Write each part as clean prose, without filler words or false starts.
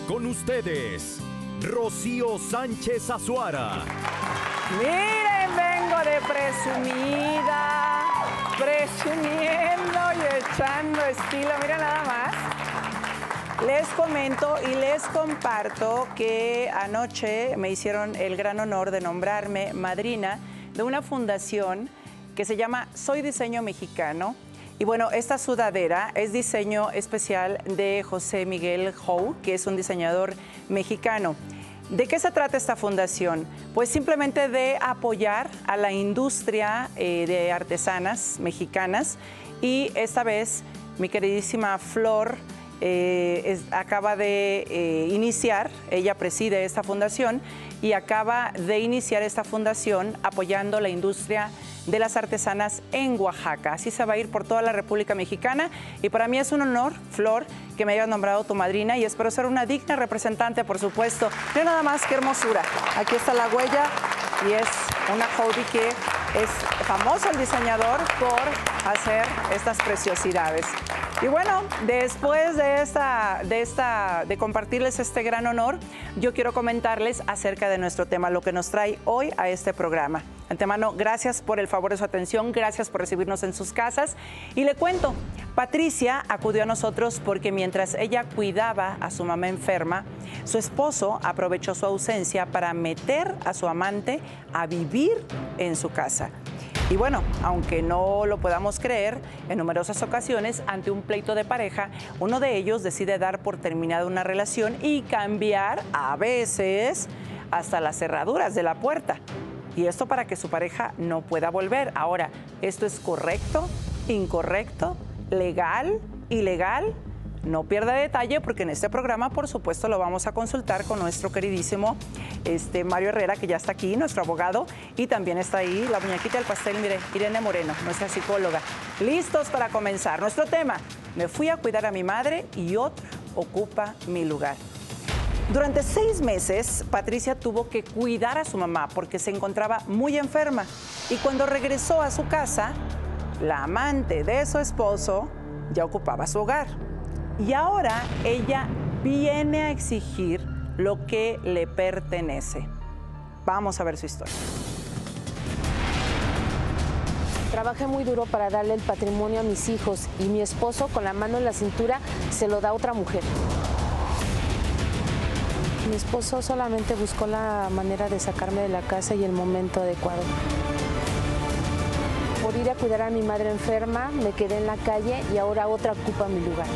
Con ustedes, Rocío Sánchez Azuara. Miren, vengo de presumida, presumiendo y echando estilo. Miren nada más. Les comento y les comparto que anoche me hicieron el gran honor de nombrarme madrina de una fundación que se llama Soy Diseño Mexicano. Y bueno, esta sudadera es diseño especial de José Miguel Jou, que es un diseñador mexicano. ¿De qué se trata esta fundación? Pues simplemente de apoyar a la industria de artesanas mexicanas. Y esta vez mi queridísima Flor acaba de iniciar, ella preside esta fundación y acaba de iniciar esta fundación apoyando la industria de las artesanas en Oaxaca. Así se va a ir por toda la República Mexicana y para mí es un honor, Flor, que me hayas nombrado tu madrina y espero ser una digna representante, por supuesto. Mira nada más qué hermosura. Aquí está la huella y es una Joudi que es famoso el diseñador por hacer estas preciosidades. Y bueno, después de compartirles este gran honor, yo quiero comentarles acerca de nuestro tema, lo que nos trae hoy a este programa. Antemano, gracias por el favor de su atención, gracias por recibirnos en sus casas. Y le cuento, Patricia acudió a nosotros porque mientras ella cuidaba a su mamá enferma, su esposo aprovechó su ausencia para meter a su amante a vivir en su casa. Y bueno, aunque no lo podamos creer, en numerosas ocasiones, ante un pleito de pareja, uno de ellos decide dar por terminada una relación y cambiar, a veces, hasta las cerraduras de la puerta. Y esto para que su pareja no pueda volver. Ahora, ¿esto es correcto, incorrecto, legal, ilegal? No pierda detalle porque en este programa, por supuesto, lo vamos a consultar con nuestro queridísimo Mario Herrera, que ya está aquí, nuestro abogado, y también está ahí la muñequita del pastel, mire, Irene Moreno, nuestra psicóloga. Listos para comenzar. Nuestro tema, me fui a cuidar a mi madre y otra ocupa mi lugar. Durante 6 meses, Patricia tuvo que cuidar a su mamá porque se encontraba muy enferma. Y cuando regresó a su casa, la amante de su esposo ya ocupaba su hogar. Y ahora ella viene a exigir lo que le pertenece. Vamos a ver su historia. Trabajé muy duro para darle el patrimonio a mis hijos y mi esposo, con la mano en la cintura, se lo da a otra mujer. Mi esposo solamente buscó la manera de sacarme de la casa y el momento adecuado. Por ir a cuidar a mi madre enferma, me quedé en la calle y ahora otra ocupa mi lugar.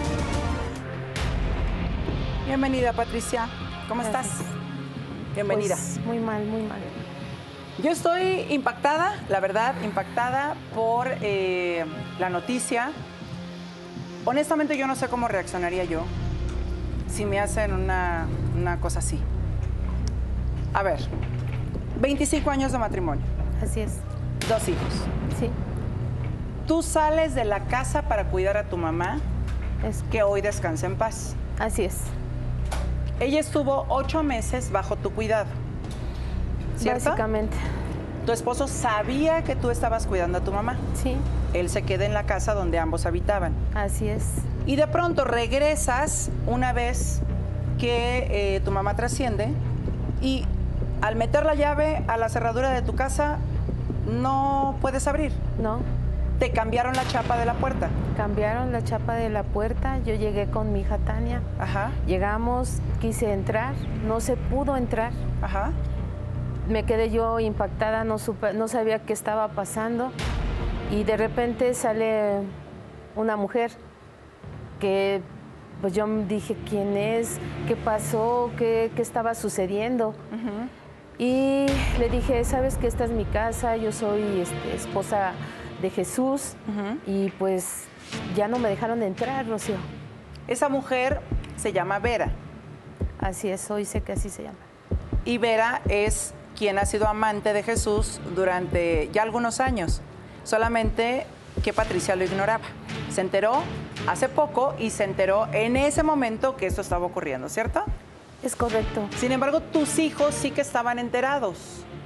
Bienvenida, Patricia. ¿Cómo estás? Bienvenida. Pues, muy mal, muy mal. Yo estoy impactada, la verdad, impactada por la noticia. Honestamente, yo no sé cómo reaccionaría yo si me hacen una cosa así. A ver, 25 años de matrimonio. Así es. 2 hijos. Sí. Tú sales de la casa para cuidar a tu mamá, que hoy descansa en paz. Así es. Ella estuvo 8 meses bajo tu cuidado, ¿cierto? Básicamente. ¿Tu esposo sabía que tú estabas cuidando a tu mamá? Sí. Él se queda en la casa donde ambos habitaban. Así es. Y de pronto regresas una vez que tu mamá trasciende y al meter la llave a la cerradura de tu casa no puedes abrir. No. Te cambiaron la chapa de la puerta. Cambiaron la chapa de la puerta, yo llegué con mi hija Tania. Ajá. Llegamos, quise entrar, no se pudo entrar. Ajá. Me quedé yo impactada, no sabía qué estaba pasando y de repente sale una mujer que pues yo dije, ¿quién es? ¿Qué pasó? ¿Qué estaba sucediendo? Uh-huh. Y le dije, ¿sabes que esta es mi casa? Yo soy esposa de Jesús. Uh-huh. Y pues ya no me dejaron entrar, Rocío. Esa mujer se llama Vera. Así es, hoy sé que así se llama. Y Vera es quien ha sido amante de Jesús durante ya algunos años, solamente que Patricia lo ignoraba. Se enteró hace poco y se enteró en ese momento que esto estaba ocurriendo, ¿cierto? Es correcto. Sin embargo, tus hijos sí que estaban enterados.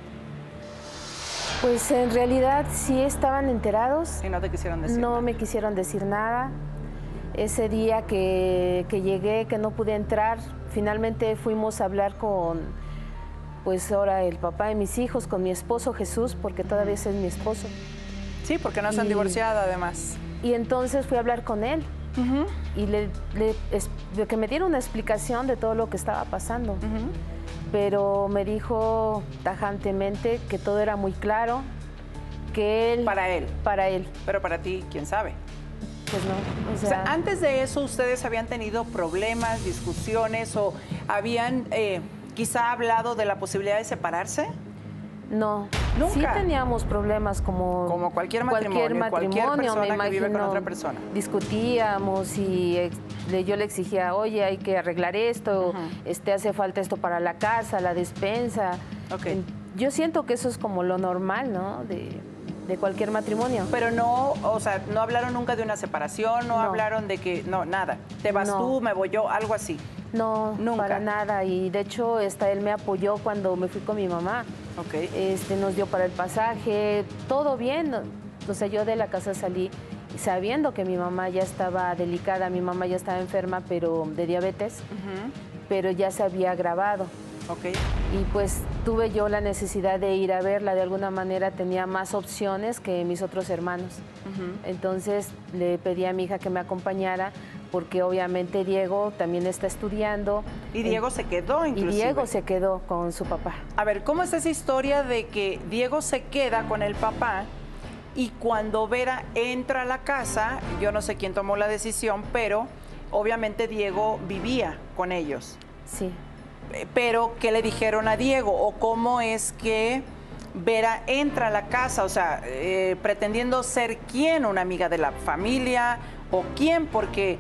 Pues en realidad sí estaban enterados. Y no te quisieron decir No nada. me quisieron decir nada. Ese día que llegué, que no pude entrar, finalmente fuimos a hablar con, pues ahora el papá de mis hijos, con mi esposo Jesús, porque todavía ese es mi esposo. Sí, porque no se han divorciado además. Y entonces fui a hablar con él y que me diera una explicación de todo lo que estaba pasando. Pero me dijo tajantemente que todo era muy claro, que él... Para él. Para él. Pero para ti, ¿quién sabe? Pues no, O sea, antes de eso, ¿ustedes habían tenido problemas, discusiones o habían quizá hablado de la posibilidad de separarse? No. ¿Nunca? Sí teníamos problemas como cualquier matrimonio, cualquier persona me imagino, que vive con otra persona. Discutíamos y yo le exigía, oye, hay que arreglar esto, hace falta esto para la casa, la despensa. Okay. Yo siento que eso es como lo normal, ¿no? De cualquier matrimonio. Pero no, o sea, no hablaron nunca de una separación, no hablaron de que, no, nada. Te vas tú, me voy yo, algo así. No, nunca. Para nada. Y de hecho, él me apoyó cuando me fui con mi mamá. Okay. Nos dio para el pasaje, todo bien. O sea, yo de la casa salí sabiendo que mi mamá ya estaba delicada, mi mamá ya estaba enferma, pero de diabetes, pero ya se había agravado. Okay. Y pues tuve yo la necesidad de ir a verla, de alguna manera tenía más opciones que mis otros hermanos. Entonces le pedí a mi hija que me acompañara, porque obviamente Diego también está estudiando. Y Diego se quedó inclusive. Y Diego se quedó con su papá. A ver, ¿cómo es esa historia de que Diego se queda con el papá y cuando Vera entra a la casa, yo no sé quién tomó la decisión, pero obviamente Diego vivía con ellos? Sí. Pero, ¿qué le dijeron a Diego? ¿O cómo es que Vera entra a la casa? O sea, pretendiendo ser quién, una amiga de la familia o quién, porque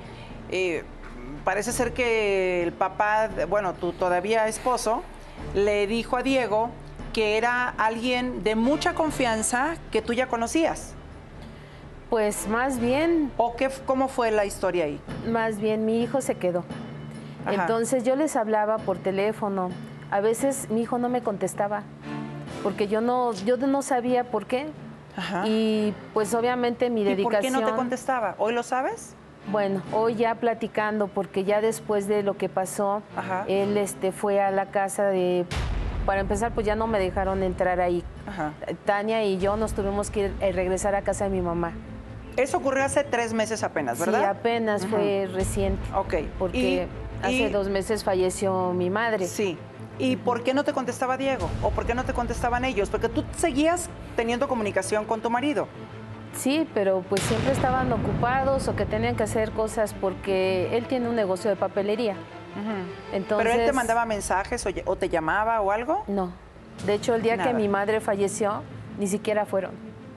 parece ser que el papá, bueno, tu todavía esposo, le dijo a Diego que era alguien de mucha confianza que tú ya conocías. Pues más bien... ¿O cómo fue la historia ahí? Más bien mi hijo se quedó. Ajá. Entonces yo les hablaba por teléfono. A veces mi hijo no me contestaba porque yo no sabía por qué. Ajá. Y pues obviamente mi dedicación... ¿Y por qué no te contestaba? ¿Hoy lo sabes? Bueno, hoy ya platicando, porque ya después de lo que pasó, Ajá. él fue a la casa de... Para empezar, pues ya no me dejaron entrar ahí. Ajá. Tania y yo nos tuvimos que regresar a casa de mi mamá. Eso ocurrió hace 3 meses apenas, ¿verdad? Sí, apenas fue reciente. Ok. Porque hace 2 meses falleció mi madre. Sí. ¿Y por qué no te contestaba Diego? ¿O por qué no te contestaban ellos? Porque tú seguías teniendo comunicación con tu marido. Sí, pero pues siempre estaban ocupados o que tenían que hacer cosas porque él tiene un negocio de papelería. Entonces, ¿pero él te mandaba mensajes o te llamaba o algo? No. De hecho, el día Nada. que mi madre falleció, ni siquiera fueron.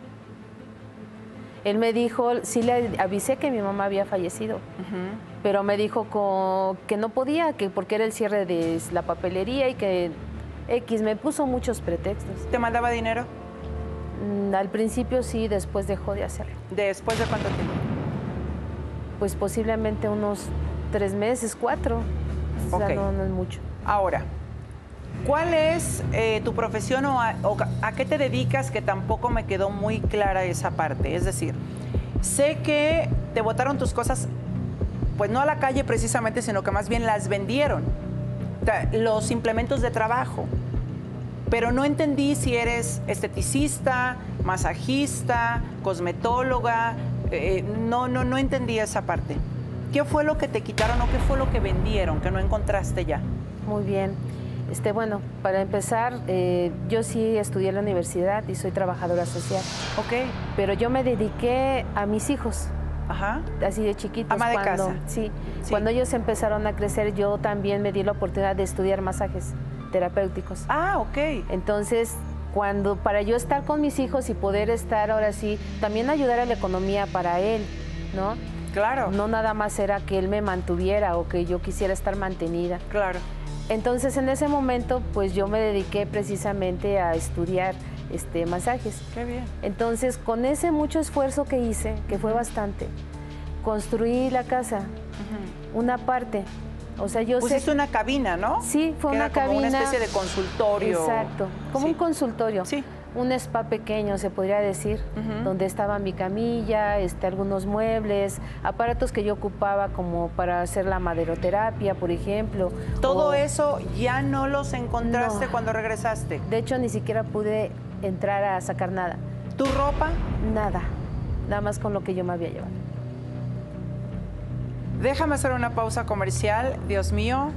Él me dijo, sí le avisé que mi mamá había fallecido, pero me dijo que no podía, que porque era el cierre de la papelería y que me puso muchos pretextos. ¿Te mandaba dinero? Al principio sí, después dejó de hacerlo. ¿Después de cuánto tiempo? Pues posiblemente unos 3 meses, 4. O sea, Ok. no es mucho. Ahora, ¿cuál es tu profesión o a qué te dedicas? Que tampoco me quedó muy clara esa parte. Es decir, sé que te botaron tus cosas, pues no a la calle precisamente, sino que más bien las vendieron. O sea, los implementos de trabajo. Pero no entendí si eres esteticista, masajista, cosmetóloga. No entendí esa parte. ¿Qué fue lo que te quitaron o qué fue lo que vendieron que no encontraste ya? Muy bien. Bueno, para empezar, yo sí estudié en la universidad y soy trabajadora social. Ok. Pero yo me dediqué a mis hijos, Ajá. así de chiquitos. Ama de casa. Sí, Sí. cuando ellos empezaron a crecer, yo también me di la oportunidad de estudiar masajes terapéuticos. Ah, ok. Entonces, para yo estar con mis hijos y poder estar ahora sí, también ayudar a la economía para él, ¿no? Claro. No nada más era que él me mantuviera o que yo quisiera estar mantenida. Claro. Entonces, en ese momento, pues yo me dediqué precisamente a estudiar masajes. Qué bien. Entonces, con ese mucho esfuerzo que hice, que fue bastante, construí la casa, una parte. O sea, yo Pusiste una cabina, ¿no? Sí, fue Que una era como cabina. una especie de consultorio. Exacto, como Sí. un consultorio. Sí. un spa pequeño, se podría decir, donde estaba mi camilla, algunos muebles, aparatos que yo ocupaba como para hacer la maderoterapia, por ejemplo. ¿Todo eso ya no los encontraste No. cuando regresaste? De hecho, ni siquiera pude entrar a sacar nada. ¿Tu ropa? Nada. Nada más con lo que yo me había llevado. Déjame hacer una pausa comercial. Dios mío,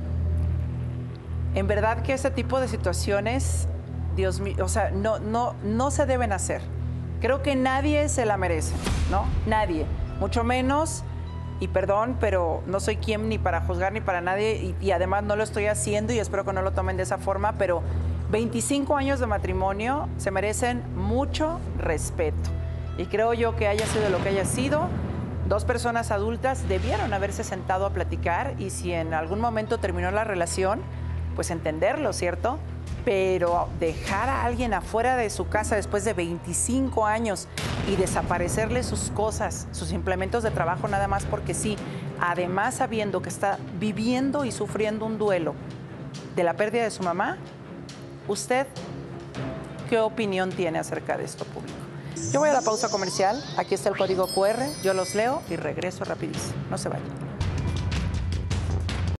en verdad que ese tipo de situaciones, Dios mío, o sea, no se deben hacer. Creo que nadie se la merece, ¿no? Nadie. Mucho menos, y perdón, pero no soy quien ni para juzgar ni para nadie, y además no lo estoy haciendo y espero que no lo tomen de esa forma, pero 25 años de matrimonio se merecen mucho respeto. Y creo yo que haya sido lo que haya sido, dos personas adultas debieron haberse sentado a platicar y si en algún momento terminó la relación, pues entenderlo, ¿cierto? Pero dejar a alguien afuera de su casa después de 25 años y desaparecerle sus cosas, sus implementos de trabajo nada más porque sí, además sabiendo que está viviendo y sufriendo un duelo de la pérdida de su mamá, ¿usted qué opinión tiene acerca de esto, público? Yo voy a la pausa comercial, aquí está el código QR, yo los leo y regreso rapidísimo. No se vayan.